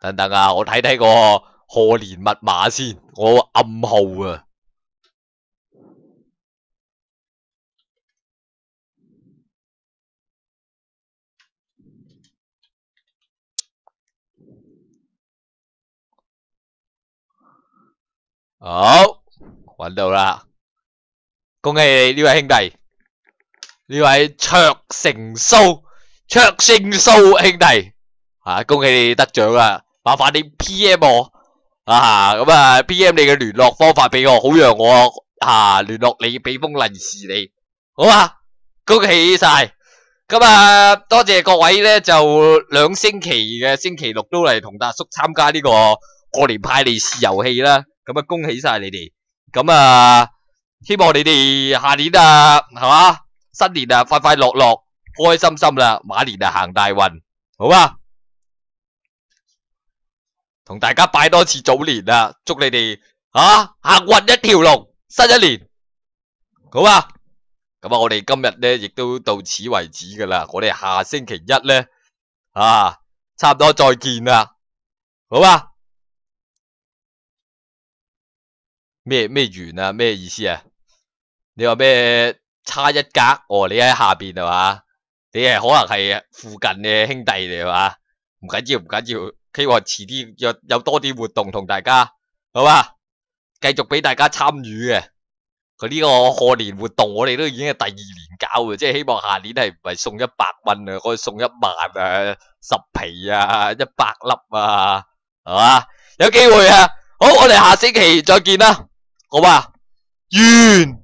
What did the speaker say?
等等啊，我睇睇個賀年密碼先，我暗號啊。好，搵到啦！恭喜你呢位兄弟，呢位卓成蘇兄弟，恭喜你得獎啦！麻煩你 PM 我咁PM 你嘅聯絡方法俾我，好讓我聯絡你，俾封利是你，好啊！恭喜晒！咁多謝各位咧，就2星期嘅星期六都嚟同達叔參加呢個過年派利是遊戲啦。咁恭喜晒你哋。咁希望你哋下年係嘛，新年快快樂樂，開開心心啦，馬年行大運，好啊！同大家拜多次早年啦，祝你哋行運一條龍，新一年，好啊！咁我哋今日咧亦都到此為止噶啦，我哋下星期一咧差唔多再見啦，好啊？咩完啊？咩意思啊？你話咩差一格？哦，你喺下邊係嘛？你係可能係附近嘅兄弟嚟係嘛？唔緊要唔緊要，希望遲啲有多啲活動同大家，好嘛？繼續俾大家參與嘅。佢呢個賀年活動，我哋都已經係第2年搞嘅，即係希望下年係唔係送100蚊啊，可以送1萬啊、10皮啊、100粒啊，係嘛？有機會啊！好，我哋下星期再見啦，好嘛？完。